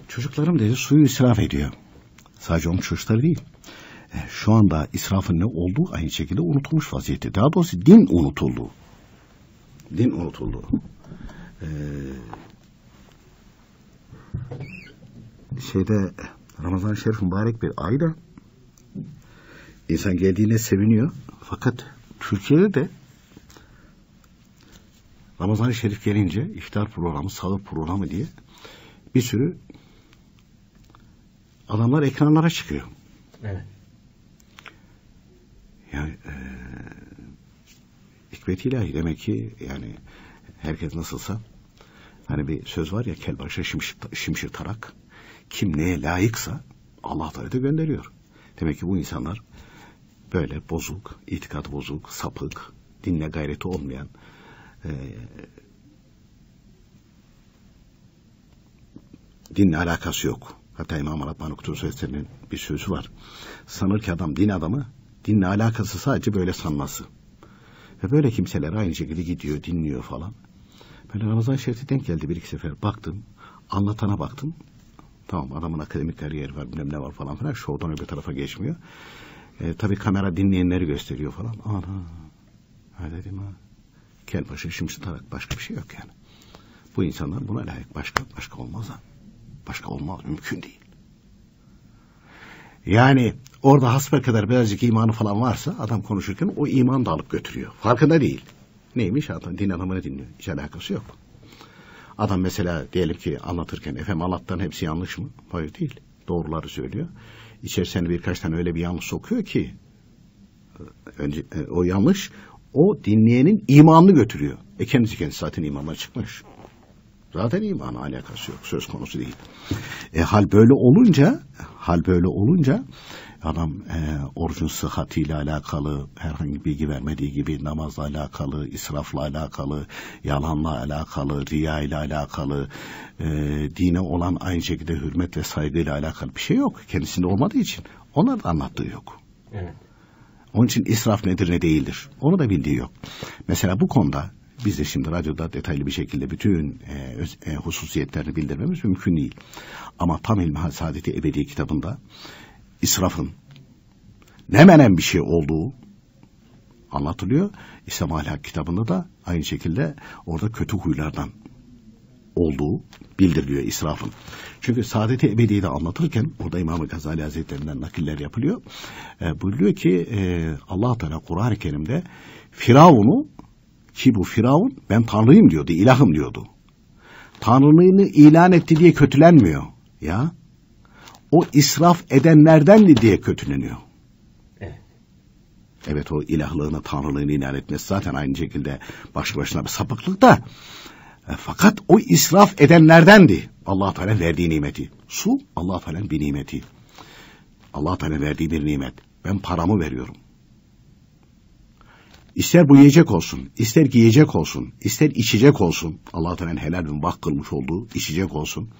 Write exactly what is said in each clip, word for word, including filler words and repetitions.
Çocuklarım dedi suyu israf ediyor. Sadece onun çocukları değil. E, şu anda israfın ne olduğu aynı şekilde unutulmuş vaziyette. Daha doğrusu din unutuldu. Din unutuldu. Ee, şeyde Ramazan-ı Şerif mübarek bir ayda insan geldiğine seviniyor. Fakat Türkiye'de de Ramazan-ı Şerif gelince iftar programı, sahur programı diye bir sürü adamlar ekranlara çıkıyor. Evet. Yani e, hikmet-i ilahi demek ki yani herkes nasılsa hani bir söz var ya kel başa şimşir, şimşir tarak, kim neye layıksa Allah Teala da gönderiyor. Demek ki bu insanlar böyle bozuk, itikadı bozuk, sapık, dinle gayreti olmayan e, dinle alakası yok. Hatta İmam Rabbani Kutubu Hazretleri'nin bir sözü var. Sanır ki adam din adamı, dinle alakası sadece böyle sanması. Ve böyle kimseler aynı şekilde gidiyor, dinliyor falan. Böyle Ramazan-ı Şerif'e denk geldi bir iki sefer. Baktım, anlatana baktım. Tamam adamın akademik kariyeri var, bilmem ne var falan filan. Şovdan öbür tarafa geçmiyor. E, tabii kamera dinleyenleri gösteriyor falan. Ana, ha dedim ha. Kelpaşa şimşir tarak, başka bir şey yok yani. Bu insanlar buna layık, başka başka olmaz ha. Başka olmaz, mümkün değil. Yani orada hasbelkader birazcık imanı falan varsa adam konuşurken o imanı da alıp götürüyor. Farkında değil. Neymiş adam? Din adamını dinliyor. Hiç alakası yok. Adam mesela diyelim ki anlatırken efendim Allah'tan hepsi yanlış mı? Hayır değil. Doğruları söylüyor. İçerisine birkaç tane öyle bir yanlış sokuyor ki önce o yanlış o dinleyenin imanını götürüyor. E kendisi kendisi zaten imandan çıkmış. Zaten imanla alakası yok. Söz konusu değil. E, hal böyle olunca hal böyle olunca adam e, orucun sıhhatiyle alakalı herhangi bilgi vermediği gibi namazla alakalı, israfla alakalı, yalanla alakalı, riya ile alakalı, e, dine olan aynı şekilde hürmet ve saygıyla alakalı bir şey yok. Kendisinde olmadığı için onlar da anlattığı yok. Evet. Onun için israf nedir ne değildir. Onu da bildiği yok. Mesela bu konuda biz de şimdi radyoda detaylı bir şekilde bütün e, öz, e, hususiyetlerini bildirmemiz mümkün değil. Ama Tam İlmihal Saadeti Ebedi kitabında israfın ne menen bir şey olduğu anlatılıyor. İslam Ahlak kitabında da aynı şekilde orada kötü huylardan olduğu bildiriliyor israfın. Çünkü Saadet-i Ebedi'de anlatırken orada İmam-ı Gazali Hazretlerinden nakiller yapılıyor. E, buyuruyor ki e, Allah Teala Kur'an-ı Kerim'de Firavun'u ki bu Firavun ben Tanrıyım diyordu, ilahım diyordu. Tanrılığını ilan etti diye kötülenmiyor. Ya o israf edenlerdendi diye kötüleniyor. Evet. Evet o ilahlığını, tanrılığını ilan etmesi zaten aynı şekilde başlı başına bir sapıklık da. E, fakat o israf edenlerdendi. Allah Teala verdiği nimeti. Su Allah Teala'nın bir nimeti. Allah Teala verdiği bir nimet. Ben paramı veriyorum. İster bu yiyecek olsun, ister giyecek olsun, ister içecek olsun. Allah Teala'nın helal ve mubah kılmış olduğu içecek olsun.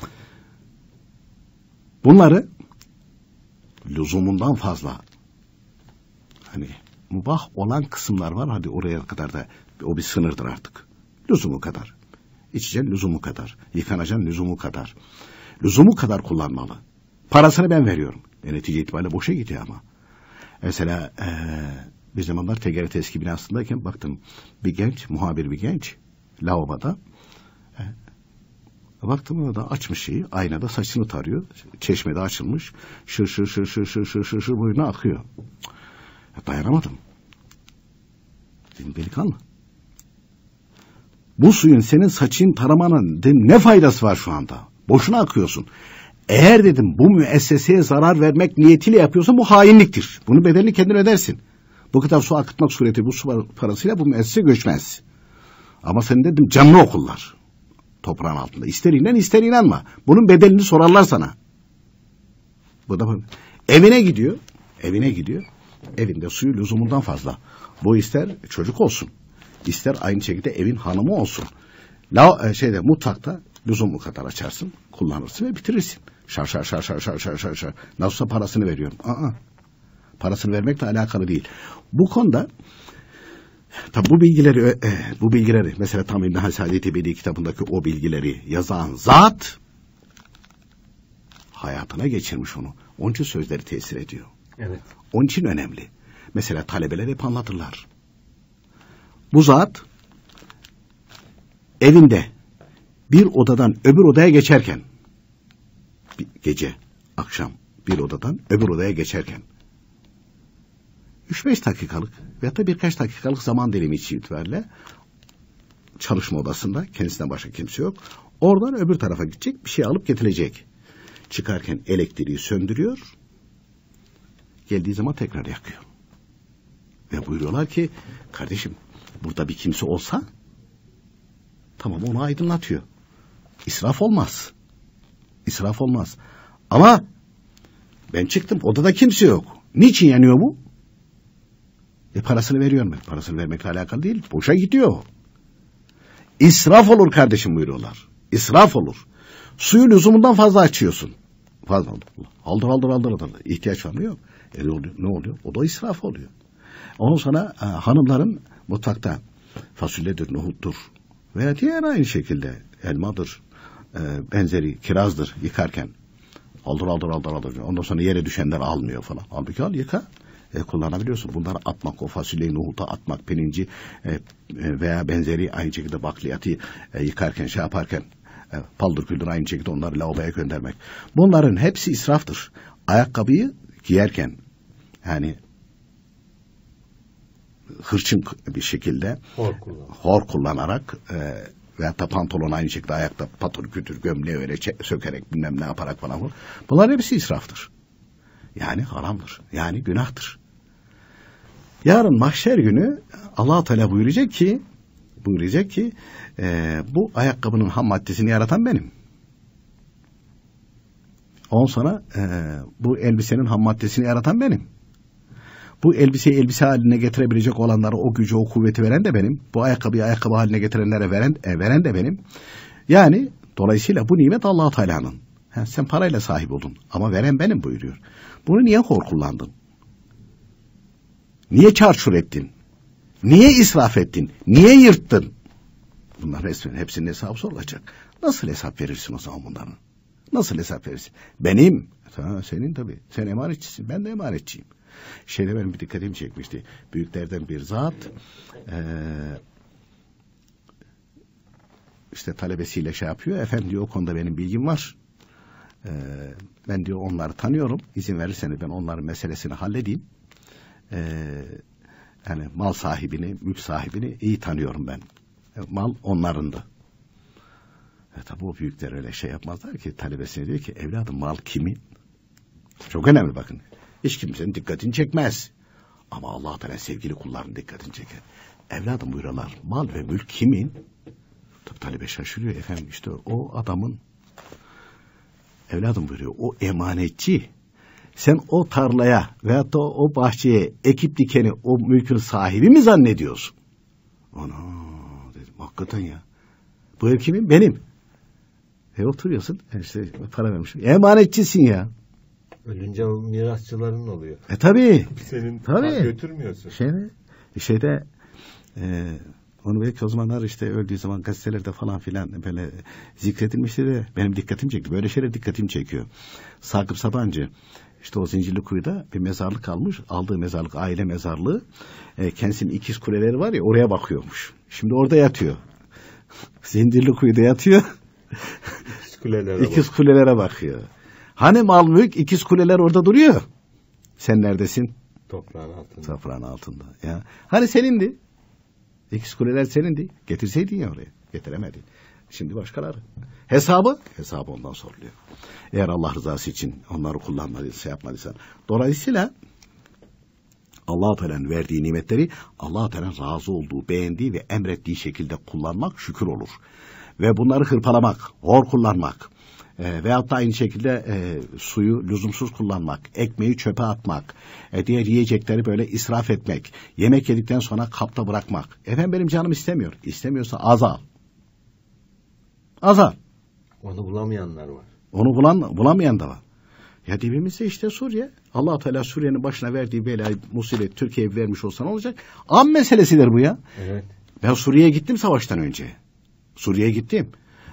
Bunları lüzumundan fazla hani mubah olan kısımlar var. Hadi oraya kadar da o bir sınırdır artık. Lüzumu kadar. İçeceksin lüzumu kadar. Yıkanacaksın lüzumu kadar. Lüzumu kadar kullanmalı. Parasını ben veriyorum. E, netice itibariyle boşa gidiyor ama. Mesela ee, bir zamanlar T G R T eski binasındayken baktım bir genç, muhabir bir genç lavaboda e, baktım orada açmış şeyi, aynada saçını tarıyor. Çeşmede açılmış. Şır şır şır şır şır şır şır şır boyuna akıyor. Dayanamadım. Dedim delikanlı. Bu suyun senin saçın taramanın ne faydası var şu anda? Boşuna akıyorsun. Eğer dedim bu müesseseye zarar vermek niyetiyle yapıyorsan bu hainliktir. Bunun bedelini kendin ödersin. Bu kadar su akıtmak sureti bu su parasıyla bu müessese göçmez. Ama senin dedim canlı okullar. Toprağın altında. İster inan ister inanma. Bunun bedelini sorarlar sana. Bu da evine gidiyor. Evine gidiyor. Evinde suyu lüzumundan fazla. Bu ister çocuk olsun. İster aynı şekilde evin hanımı olsun. La, şeyde mutfakta lüzumu kadar açarsın. Kullanırsın ve bitirirsin. Şar şar şar şar şar şar şar şar. Nasılsa parasını veriyorum. Aa. Parasını vermekle alakalı değil. Bu konuda tabi bu bilgileri e, bu bilgileri mesela Tam İlmihal Saadeti Ebedi kitabındaki o bilgileri yazan zat hayatına geçirmiş onu. Onun için sözleri tesir ediyor. Evet. Onun için önemli. Mesela talebeler hep anlatırlar. Bu zat evinde bir odadan öbür odaya geçerken, bir gece, akşam bir odadan öbür odaya geçerken üç beş dakikalık veyahut da birkaç dakikalık zaman dilimi itibariyle çalışma odasında, kendisinden başka kimse yok. Oradan öbür tarafa gidecek, bir şey alıp getirecek. Çıkarken elektriği söndürüyor, geldiği zaman tekrar yakıyor. Ve buyuruyorlar ki, kardeşim burada bir kimse olsa tamam, onu aydınlatıyor. İsraf olmaz. İsraf olmaz. Ama ben çıktım, odada kimse yok. Niçin yanıyor bu? E parasını veriyorum ben. Parasını vermekle alakalı değil. Boşa gidiyor. İsraf olur kardeşim buyuruyorlar. İsraf olur. Suyu lüzumundan fazla açıyorsun. Fazla oldu. Aldır aldır aldır aldır. İhtiyaç var mı? Yok. E ne oluyor? Ne oluyor? O da israf oluyor. Ondan sonra e, hanımların mutfakta fasulyedir, nohuttur veya diğer aynı şekilde elmadır, e, benzeri kirazdır yıkarken aldır aldır aldır aldır. Ondan sonra yere düşenler almıyor falan. Halbuki al yıka. E, kullanabiliyorsun. Bunları atmak, o fasulyeyi nohuta atmak, pirinci e, e, veya benzeri aynı şekilde bakliyatı e, yıkarken, şey yaparken e, paldır küldür aynı şekilde onları lavaboya göndermek. Bunların hepsi israftır. Ayakkabıyı giyerken yani hırçın bir şekilde hor, kullan. hor kullanarak e, veyahut da pantolon aynı şekilde ayakta patır kütür gömleği öyle sökerek bilmem ne yaparak falan. Bunlar hepsi israftır. Yani haramdır. Yani günahtır. Yarın mahşer günü Allah Teala buyuracak ki buyuracak ki e, bu ayakkabının ham maddesini yaratan benim. Ondan sonra e, bu elbisenin ham maddesini yaratan benim. Bu elbiseyi elbise haline getirebilecek olanlara o gücü, o kuvveti veren de benim. Bu ayakkabıyı ayakkabı haline getirenlere veren, e, veren de benim. Yani dolayısıyla bu nimet Allah Teala'nın. Ha, sen parayla sahip oldun ama veren benim buyuruyor. Bunu niye hor kullandın? Niye çarçur ettin? Niye israf ettin? Niye yırttın? Bunların hepsinin, hepsinin hesabı sorulacak. Nasıl hesap verirsin o zaman bunların? Nasıl hesap verirsin? Benim. Ha, senin tabii. Sen emanetçisin. Ben de emanetçiyim. Şeyde benim bir dikkatimi çekmişti. Büyüklerden bir zat ee, işte talebesiyle şey yapıyor. Efendim diyor, o konuda benim bilgim var. Ee, ben diyor onları tanıyorum. İzin verirseniz ben onların meselesini halledeyim. Ee, yani mal sahibini, mülk sahibini iyi tanıyorum ben. E, mal onlarındı. E, tabi o büyükler öyle şey yapmazlar ki, talebesine diyor ki evladım mal kimin? Çok önemli bakın. Hiç kimsenin dikkatini çekmez. Ama Allah Teala sevgili kulların dikkatini çeker. Evladım buyurarlar, mal ve mülk kimin? Tabi talebe şaşırıyor. Efendim işte o adamın. Evladım buyuruyor, o emanetçi. Sen o tarlaya veyahut da o bahçeye ekip dikeni o mülkün sahibi mi zannediyorsun? Ana dedim, hakikaten ya. Bu ev kimin? Benim. E oturuyorsun, işte para vermişim. Emanetçisin ya. Ölünce o mirasçıların oluyor. E tabii. Senin tabii. götürmüyorsun. Şeyde, şeyde e, onu belki o zamanlar işte öldüğü zaman gazetelerde falan filan böyle zikredilmişti de benim dikkatimi çekti. Böyle şeyler dikkatimi çekiyor. Sakıp Sabancı işte o Zincirlikuyu'da bir mezarlık almış. Aldığı mezarlık aile mezarlığı. E, kendisinin ikiz kuleleri var ya, oraya bakıyormuş. Şimdi orada yatıyor. Zincirlikuyu'da yatıyor. İkiz kulelere, ikiz bak. kulelere bakıyor. Hani mal mülk, ikiz kuleler orada duruyor. Sen neredesin? Toprağın altında. Toprağın altında. Ya. Hani senindi. İkiz kuleler senindi. Getirseydin ya oraya. Getiremedin. Şimdi başkaları. Hesabı? Hesabı ondan soruluyor. Eğer Allah rızası için onları kullanmadıysa, şey yapmadıysan. Dolayısıyla Allah-u Teala'nın verdiği nimetleri Allah-u Teala'nın razı olduğu, beğendiği ve emrettiği şekilde kullanmak şükür olur. Ve bunları hırpalamak, hor kullanmak e, veyahut da aynı şekilde e, suyu lüzumsuz kullanmak, ekmeği çöpe atmak, e, diğer yiyecekleri böyle israf etmek, yemek yedikten sonra kapta bırakmak. Efendim benim canım istemiyor. İstemiyorsa az al. Az al. Onu bulamayanlar var. Onu bulan, bulamayan da var. Ya dibimizde işte Suriye. Allah Teala Suriye'nin başına verdiği belayı, musibet Türkiye'ye vermiş olsa ne olacak? An meselesidir bu ya. Evet. Ben Suriye'ye gittim savaştan önce. Suriye'ye gittim.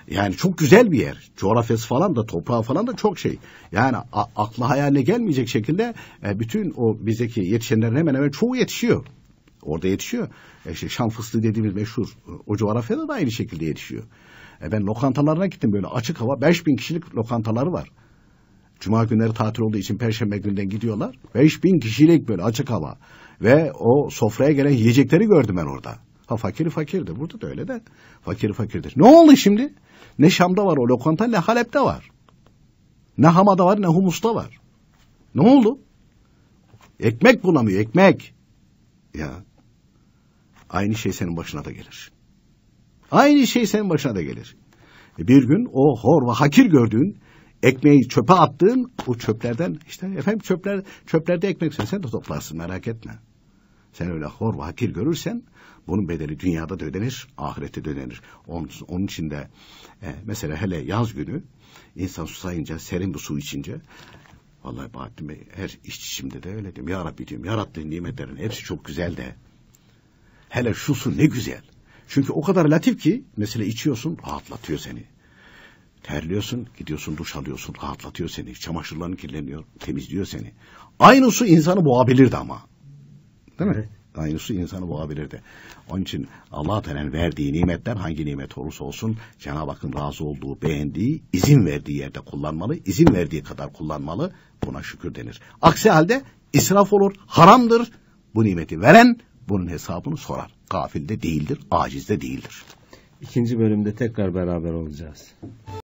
Yani çok güzel bir yer. Coğrafyası falan da, toprağı falan da çok şey. Yani a- akla hayaline gelmeyecek şekilde e, bütün o bizdeki yetişenlerin hemen hemen çoğu yetişiyor. Orada yetişiyor. E işte Şam fıstığı dediğimiz meşhur o coğrafyada da aynı şekilde yetişiyor. E ben lokantalarına gittim, böyle açık hava, beş bin kişilik lokantaları var. Cuma günleri tatil olduğu için Perşembe günden gidiyorlar. beş bin kişilik böyle açık hava. Ve o sofraya gelen yiyecekleri gördüm ben orada. Ha, fakiri fakirdir. Burada da öyle de. Fakiri fakirdir. Ne oldu şimdi? Ne Şam'da var o lokanta, ne Halep'te var. Ne Hama'da var, ne Humus'ta var. Ne oldu? Ekmek bulamıyor, ekmek. Ya. Aynı şey senin başına da gelir. Aynı şey senin başına da gelir. Bir gün o hor ve hakir gördüğün, ekmeği çöpe attığın o çöplerden, işte efendim çöpler, çöplerde ekmek sen, sen de toplarsın, merak etme. Sen öyle hor ve hakir görürsen bunun bedeli dünyada da ödenir, ahirette de ödenir. Onun, onun için de e, mesela hele yaz günü insan susayınca, serin bir su içince, vallahi Bahattin Bey, her içişimde de öyle diyorum. Ya Rabbi diyorum, yarattığın nimetlerin hepsi çok güzel de hele şu su ne güzel. Çünkü o kadar latif ki, mesela içiyorsun, rahatlatıyor seni. Terliyorsun, gidiyorsun duş alıyorsun, rahatlatıyor seni. Çamaşırların kirleniyor, temizliyor seni. Aynı su insanı boğabilirdi ama. Değil mi? Evet. Aynı su insanı boğabilirdi. Onun için Allah Teala'nın verdiği nimetler, hangi nimet olursa olsun, Cenab-ı Hakk'ın razı olduğu, beğendiği, izin verdiği yerde kullanmalı, izin verdiği kadar kullanmalı, buna şükür denir. Aksi halde israf olur, haramdır. Bu nimeti veren bunun hesabını sorar. Gafil de değildir, aciz de değildir. İkinci bölümde tekrar beraber olacağız.